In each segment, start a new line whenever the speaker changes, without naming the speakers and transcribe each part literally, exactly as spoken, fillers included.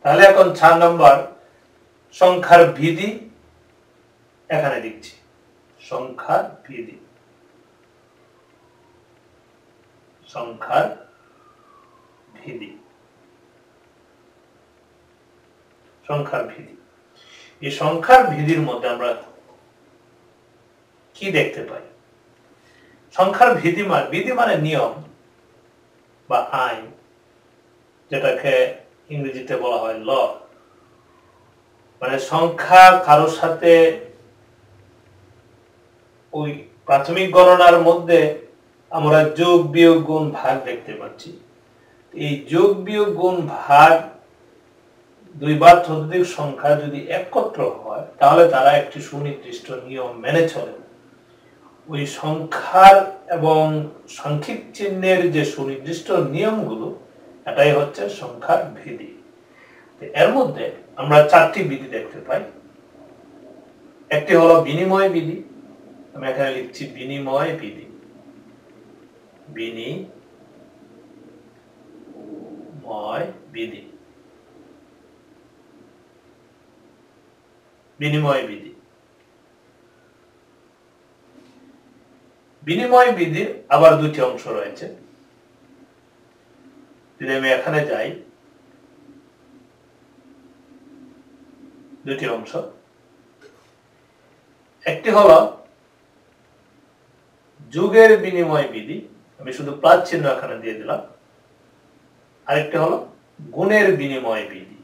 তাহলে এখন চার নম্বর সংখ্যার ভিদি এখানে লিখছি, সংখ্যার ভিদি, সংখ্যার ভিদি, সংখ্যার ভিদি। এই সংখ্যার ভিদির মধ্যে আমরা কি দেখতে পাই? সংখ্যার ভিদি মানে, ভিদি মানে নিয়ম বা আইন, যেটাকে ইংরেজিতে বলা হয় ল। মানে সংখ্যা কারোর সাথে ওই প্রাথমিক গণনার মধ্যে আমরা যোগ বিয়োগ গুণ ভাগ দেখতে পাচ্ছি। এই যোগ বিয়োগ গুণ ভাগ দুই বা ততোধিক সংখ্যা যদি একত্র হয় তাহলে তারা একটি সুনির্দিষ্ট নিয়ম মেনে চলে। ওই সংখ্যার এবং সাংখ্যিক চিহ্নের যে সুনির্দিষ্ট নিয়মগুলো, এটাই হচ্ছে সংখ্যার ভিদি। এর মধ্যে আমরা চারটি বিধি দেখতে পাই। একটি হলো বিনিময় বিধি, আমি এখানে লিখছি বিনিময় বিধি, বিনিময় বিধি, বিনিময় বিধি। বিনিময় বিধির আবার দুটি অংশ রয়েছে। যদি আমি এখানে যাই, দুটি অংশ। একটি হলো যুগের বিনিময় বিধি, আমি শুধু প্লাস চিহ্ন এখানে দিয়ে দিলাম। আরেকটি হলো গুণের বিনিময় বিধি,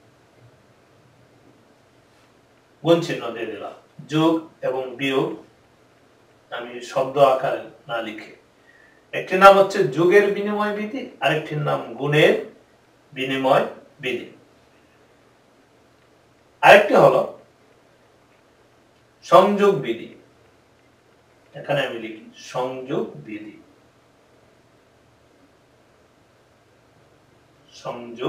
গুণ চিহ্ন দিয়ে দিলাম। যোগ এবং বিয়োগ আমি শব্দ আকারে না লিখে, একটি নাম হচ্ছে যুগের বিনিময় বিধি, আরেকটির নাম গুণের বিনিময় বিধি। আরেকটি হলো সংযোগ বিধি, এখানে আমি লিখি সংযোগ বিধি, সংযোগ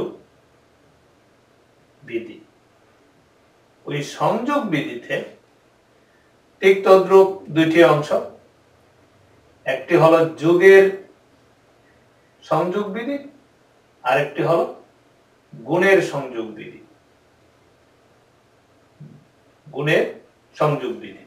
বিধি। ওই সংযোগ বিধিতে ঠিক তদ্রূপ দুইটি অংশ। একটি হলো যুগের সংযোগ বিধি, আরেকটি হলো গুণের সংযোগ বিধি, গুণের সংযোগ বিধি।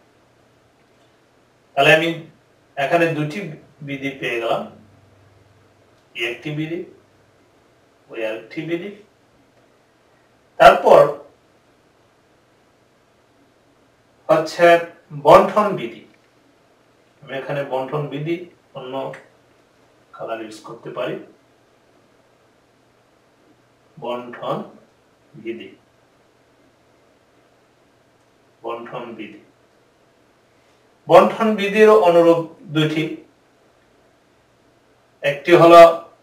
তাহলে আমি এখানে দুটি বিধি পেয়ে গেলাম, একটি বিধি, ওই আরেকটি বিধি। তারপর হচ্ছে বন্টন বিধি। আমি এখানে বন্টন বিধি অন্য কালার ইউজ করতে পারি, বন্টন বিধি, বন্টন বিধি। বন্টন বিধির অনুরূপ দুটি, একটি হলো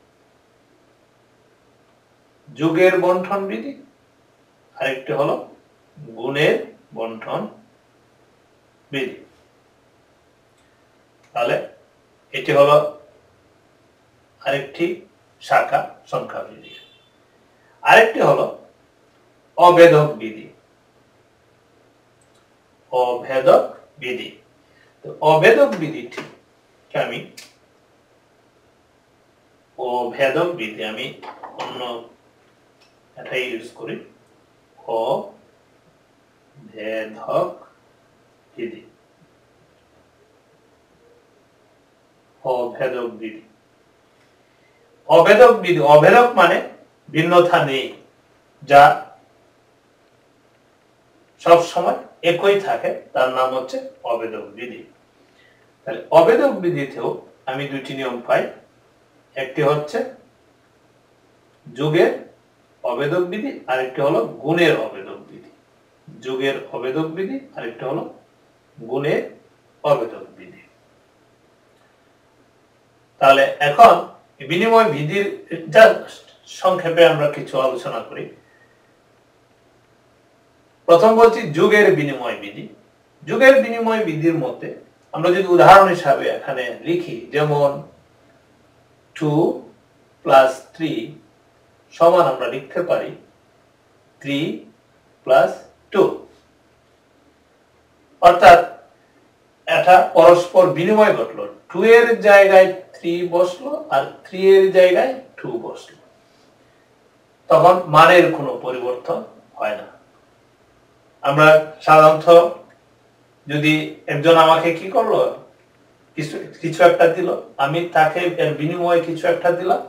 যুগের বন্টন বিধি, আরেকটি হলো গুণের বন্টন বিধি। তাহলে এটি হলো আরেকটি শাখা সংখ্যা বিধি। আরেকটি হলো অভেদক বিধি, অভেদক বিধি। তো অভেদক বিধিটি আমি অভেদক বিধি আমি অন্য এটাই ইউজ করি, অভেদক বিধি, অভেদক বিধি। অভেদক বিধি, অভেদক মানে ভিন্নতা নেই, যা সব সময় একই থাকে, তার নাম হচ্ছে অভেদক বিধি। তাহলে অভেদক বিধিতেও আমি দুটি নিয়ম পাই। একটি হচ্ছে যুগের অভেদক বিধি, আরেকটি হলো গুণের অভেদক বিধি। যুগের অভেদক বিধি, আরেকটি হলো গুণের অভেদক বিধি। তাহলে এখন বিনিময় বিধির সংক্ষেপে আমরা কিছু আলোচনা করি। প্রথম বলছি যুগের বিনিময় বিধি। যুগের বিনিময় বিধির মধ্যে আমরা যদি উদাহরণ হিসাবে এখানে লিখি, যেমন টু প্লাস থ্রি সমান আমরা লিখতে পারি থ্রি প্লাস টু, অর্থাৎ এটা পরস্পর বিনিময় ঘটলো। টু এর জায়গায় থ্রি বসলো আর থ্রি এর জায়গায় টু বসলো। তখন মানের কোনো পরিবর্তন হয় না। আমরা সাধারণত যদি একজন আমাকে কি করলো, কিছু কিছু একটা দিল, আমি তাকে এর বিনিময়ে কিছু একটা দিলাম,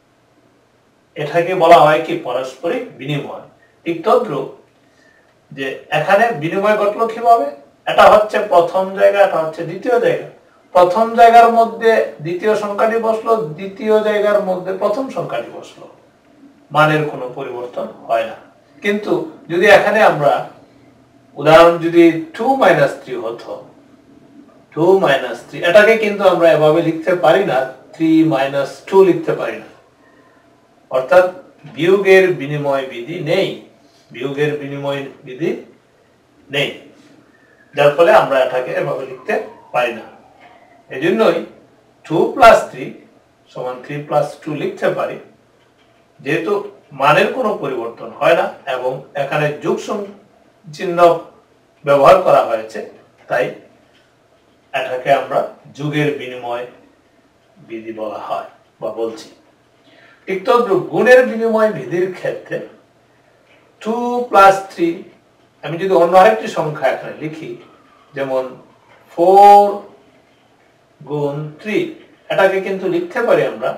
এটাকে বলা হয় কি পারস্পরিক বিনিময়। ঠিক তদ্রূপ যে এখানে বিনিময় ঘটলো কিভাবে, এটা হচ্ছে প্রথম জায়গা, এটা হচ্ছে দ্বিতীয় জায়গা। প্রথম জায়গার মধ্যে দ্বিতীয় সংখ্যাটি বসলো, দ্বিতীয় জায়গার মধ্যে প্রথম সংখ্যাটি বসলো, মানের কোনো পরিবর্তন হয় না। কিন্তু যদি এখানে আমরা উদাহরণ যদি টু মাইনাস থ্রি হতো, টু মাইনাস থ্রি, এটাকে কিন্তু আমরা এভাবে লিখতে পারি না, থ্রি মাইনাস টু লিখতে পারি না, অর্থাৎ বিয়োগের বিনিময় বিধি নেই, বিয়োগের বিনিময় বিধি নেই, যার ফলে আমরা এটাকে এভাবে লিখতে পারি না। এই জন্যই টু প্লাস থ্রি সমান থ্রি প্লাস টু লিখতে পারি, যেহেতু মানের কোনো পরিবর্তন হয় না এবং এখানে যোগ চিহ্ন ব্যবহার করা হয়েছে, তাই এটাকে আমরা যোগের বিনিময় বিধি বলা হয় বা বলছি। ঠিক তদ্রূপ গুণের বিনিময় বিধির ক্ষেত্রে টু প্লাস থ্রি, আমি যদি অন্য আরেকটি সংখ্যা এখানে লিখি, যেমন ফোর গুণ থ্রি, এটাকে কিন্তু লিখতে পারি আমরা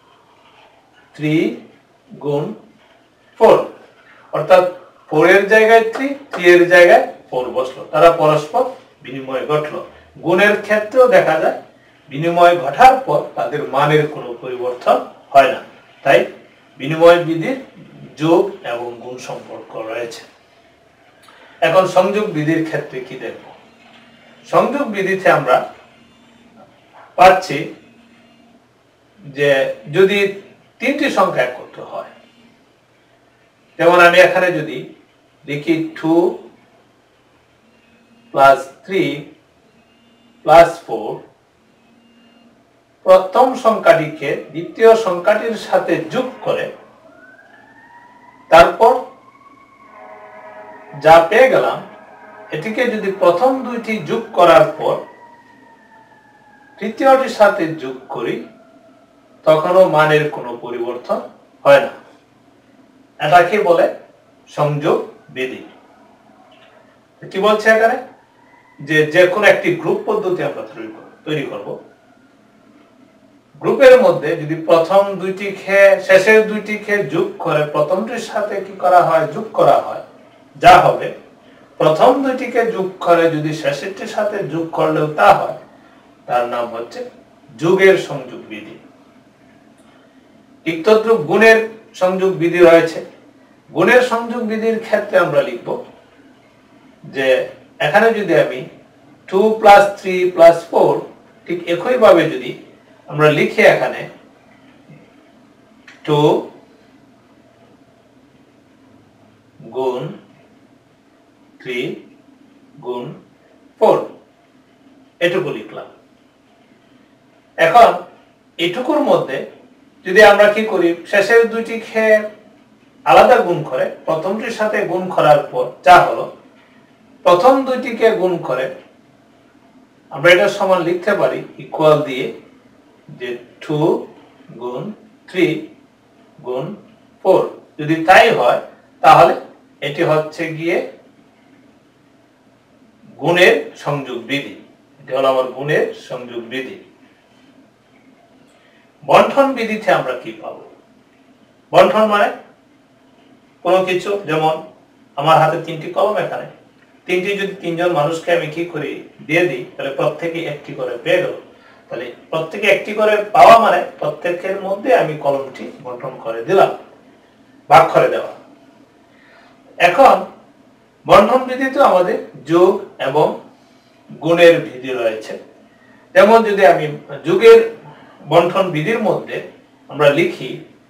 থ্রি গুণ ফোর, অর্থাৎ ফোর এর জায়গায় থ্রি, থ্রি এর জায়গায় ফোর বসলো, তারা পরস্পর বিনিময় ঘটলো। গুণের ক্ষেত্রেও দেখা যায় বিনিময় ঘটার পর তাদের মানের কোনো পরিবর্তন হয় না, তাই বিনিময় বিধির যোগ এবং গুণ সম্পর্ক রয়েছে। এখন সংযোগ বিধির ক্ষেত্রে কি দেখব? সংযোগ বিধিতে আমরা পাচ্ছি যে যদি তিনটি সংখ্যা একত্র হয়, যেমন আমি এখানে যদি লিখি two plus three plus four, প্রথম সংখ্যাটিকে দ্বিতীয় সংখ্যাটির সাথে যোগ করে তারপর যা পেয়ে গেলাম, এটিকে যদি প্রথম দুইটি যোগ করার পর তৃতীয়টির সাথে যোগ করি, তখনও মানের কোনো পরিবর্তন হয় না। এটাকে বলে সংযোগ বিধি। কি বলছে এখানে, যে যে কোনো একটি গ্রুপ পদ্ধতি আমরা তৈরি করব, গ্রুপের মধ্যে যদি প্রথম দুইটি খেয়ে শেষের দুইটি খেয়ে যোগ করে প্রথমটির সাথে কি করা হয়, যোগ করা হয়, যা হবে প্রথম দুইটিকে যোগ করে যদি শেষেরটির সাথে যোগ করলেও তা হয়, তার নাম হচ্ছে যোগের সংযোগ বিধি। ঠিক তদ্রূপ গুণের সংযোগ বিধি রয়েছে। গুণের সংযোগ বিধির ক্ষেত্রে আমরা লিখব যে এখানে যদি আমি two plus three plus four, ঠিক একইভাবে যদি আমরা লিখি এখানে টু গুণ থ্রি গুণ ফোর, এটুকু লিখলাম। এখন এটুকুর মধ্যে যদি আমরা কি করি, শেষের দুইটি খেয়ে আলাদা গুণ করে প্রথমটির সাথে গুণ করার পর যা হলো, প্রথম দুইটিকে গুণ করে আমরা এটা সমান লিখতে পারি ইকুয়াল দিয়ে যে টু গুণ থ্রি গুণ ফোর। যদি তাই হয় তাহলে এটি হচ্ছে গিয়ে গুণের সংযোগ বিধি, এটি হলো আমার গুণের সংযোগ বিধি। বন্টন বিধিতে আমরা কি পাবো? বন্টন মানে কোনো কিছু, যেমন আমার হাতে তিনটি কলম, এখানে তিনটি যদি তিনজন মানুষকে আমি কি করি দিয়ে দিই, তাহলে প্রত্যেকে একটি করে পেয়ে গেল। তাহলে প্রত্যেকে একটি করে পাওয়া মানে প্রত্যেকের মধ্যে আমি কলমটি বন্টন করে দিলাম, ভাগ করে দেওয়া। এখন বন্টন বিধিতে আমাদের যোগ এবং গুণের বিধি রয়েছে। যেমন যদি আমি যোগের বন্টন বিধির মধ্যে আমরা লিখি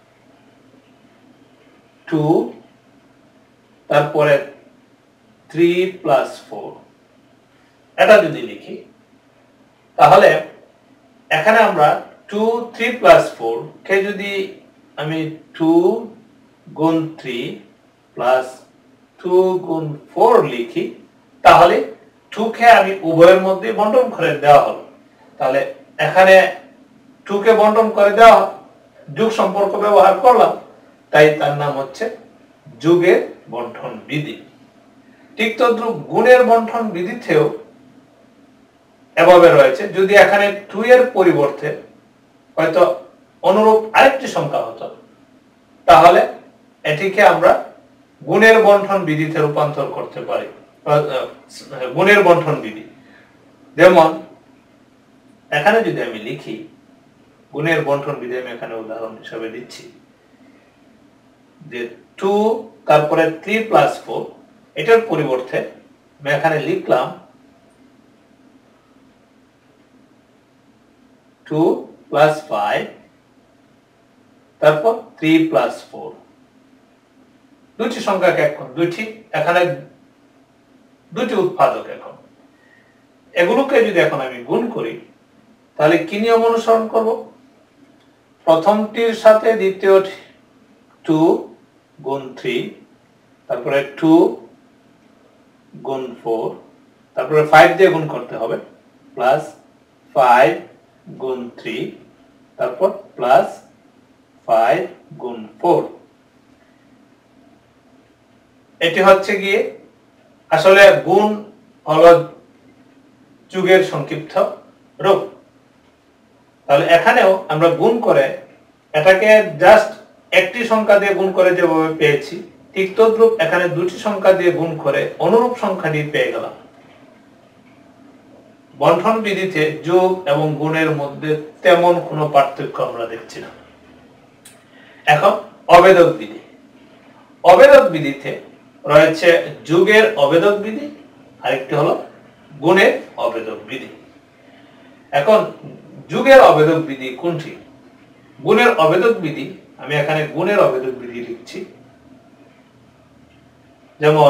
টু, তারপরে থ্রি প্লাস ফোর, এটা যদি লিখি তাহলে এখানে আমরা টু থ্রি প্লাস ফোর কে যদি আমি টু গুণ থ্রি প্লাস টু গুণ ফোর লিখি, তাহলে টু কে আমি উভয়ের মধ্যে বন্টন করে দেওয়া হলো। তাহলে এখানে টু কে বন্টন করে দেওয়া, যোগ সম্পর্ক ব্যবহার করলাম, তাই তার নাম হচ্ছে যুগের বণ্টন বিধি। ঠিক তদ্রূপ গুণের বণ্টন বিধিতেও এভাবে রয়েছে। যদি এখানে টু এর পরিবর্তে হয়তো অনুরূপ আরেকটি সংখ্যা হতো, তাহলে এটিকে আমরা গুণের বণ্টন বিধিতে রূপান্তর করতে পারি, গুণের বণ্টন বিধি। যেমন এখানে যদি আমি লিখি গুণের বণ্টন বিধি, আমি এখানে উদাহরণ হিসেবে দিচ্ছি যে টু তারপরে থ্রি প্লাস ফোর, এটার পরিবর্তে আমি এখানে লিখলাম টু প্লাস ফাইভ তারপর থ্রি প্লাস ফোর। দুটি সংখ্যাকে এখন দুটি এখানে দুটি উৎপাদক, এখন এগুলোকে যদি এখন আমি গুণ করি তাহলে কি নিয়ম অনুসরণ করব? প্রথমটির সাথে দ্বিতীয় টু গুণ থ্রি, তারপরে টু গুণ ফোর, তারপরে ফাইভ দিয়ে গুণ করতে হবে, প্লাস ফাইভ গুণ থ্রি, তারপর প্লাস ফাইভ গুণ ফোর। এটি হচ্ছে গিয়ে আসলে গুণ হলো যুগের সংক্ষিপ্ত রূপ। তাহলে এখানেও আমরা গুণ করে এটাকে জাস্ট একটি সংখ্যা দিয়ে গুণ করে যেভাবে পেয়েছি, ঠিক তদ্রূপ এখানে দুটি সংখ্যা দিয়ে গুণ করে অনুরূপ সংখ্যাটি পেয়ে গেলাম। বণ্টন বিধিতে যোগ এবং গুণের মধ্যে তেমন কোনো পার্থক্য আমরা দেখছি না। এখন অবেদক বিধি। অবেদক বিধিতে রয়েছে যুগের অবেদক বিধি, আরেকটি হলো গুণের অবেদক বিধি। এখন যুগের অবেদক বিধি কোনটি? গুণের অবেদক বিধি, আমি এখানে গুণের অবেদক বিধি লিখছি। যেমন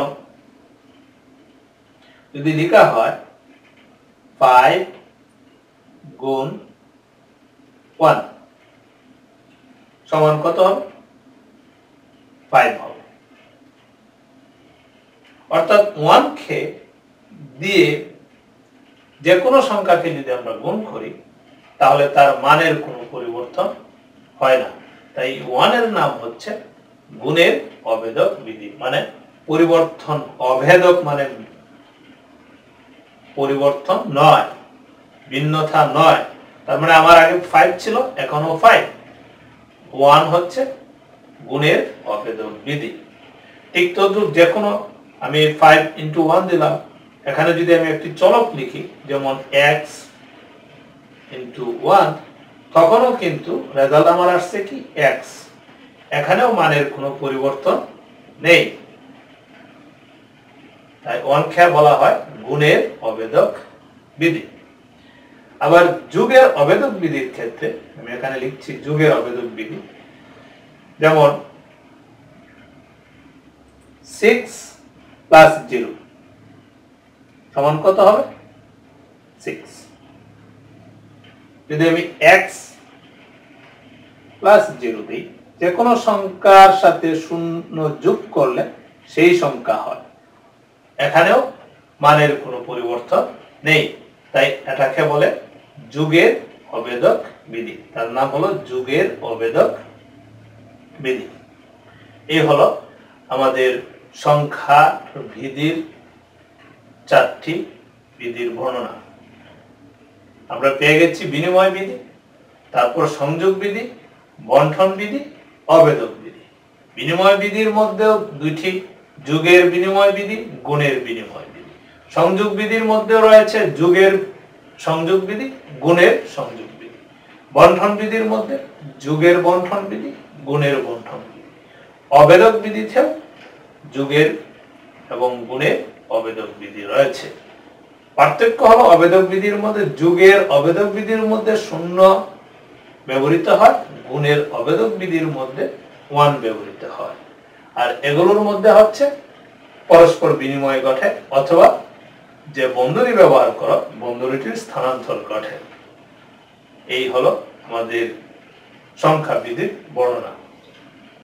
যদি লেখা হয় ফাইভ গুণ ওয়ান সমান কত হবে? ফাইভ হবে। অর্থাৎ ওয়ান কে দিয়ে যে কোনো সংখ্যাকে যদি আমরা গুণ করি তাহলে তার মানের কোনো পরিবর্তন হয় না। তাই ওয়ানের নাম হচ্ছে গুণের অবেদক বিধি, মানে পরিবর্তন অভেদক, মানে পরিবর্তন নয়, ভিন্নতা নয়। তার মানে আমার আগে ফাইভ ছিল, এখনো ফাইভ। ওয়ান হচ্ছে গুণের অবেদক বিধি। ঠিক তদ্রুপ যে কোনো আমি ফাইভ ইন্টু ওয়ান দিলাম, এখানে যদি আমি একটি চলক লিখি যেমন এক্স ইন্টু ওয়ান, তখনও কিন্তু রেজাল্ট আমার আসছে কি এক্স, এখানেও মানের কোনো পরিবর্তন নেই। তাই ওয়ানকে বলা হয় গুণের অবেদক বিধি। আবার যুগের অবেদক বিধির ক্ষেত্রে আমি এখানে লিখছি যুগের অবেদক বিধি। যেমন সিক্স প্লাস জিরো সমান কত হবে? সিক্স। যদি আমি এক্স প্লাস জিরো দিই, যে কোনো সংখ্যার সাথে শূন্য যোগ করলে সেই সংখ্যা হয়, এখানেও মানের কোনো পরিবর্তন নেই। তাই এটাকে বলে যুগের অবেদক বিধি। তার নাম হলো যুগের অবেদক বিধি। এই হলো আমাদের সংখ্যা বিধির চারটি বিধির বর্ণনা। আমরা পেয়ে গেছি বিনিময় বিধি, তারপর সংযোগ বিধি, বণ্টন বিধি, অবেদক বিধি। বিনিময় বিধির মধ্যেও দুইটি, যুগের বিনিময় বিধি, গুণের বিনিময় বিধি। সংযোগ বিধির মধ্যে রয়েছে যুগের সংযোগ বিধি, গুণের সংযোগ বিধি। বণ্টন বিধির মধ্যে যুগের বণ্টন বিধি, গুণের বণ্টন বিধি। অবেদক বিধিতেও যুগের এবং গুণের অবেদক বিধি রয়েছে। পার্থক্য হলো অবেদক বিধির মধ্যে যুগের অবেদক বিধির মধ্যে শূন্য ব্যবহৃত হয়, গুণের অবেদক বিধির মধ্যে ওয়ান ব্যবহৃত হয়। আর এগুলোর মধ্যে হচ্ছে পরস্পর বিনিময় ঘটে, অথবা যে বন্ধনী ব্যবহার করো বন্ধনীটির স্থানান্তর ঘটে। এই হলো আমাদের সংখ্যা বিধির বর্ণনা।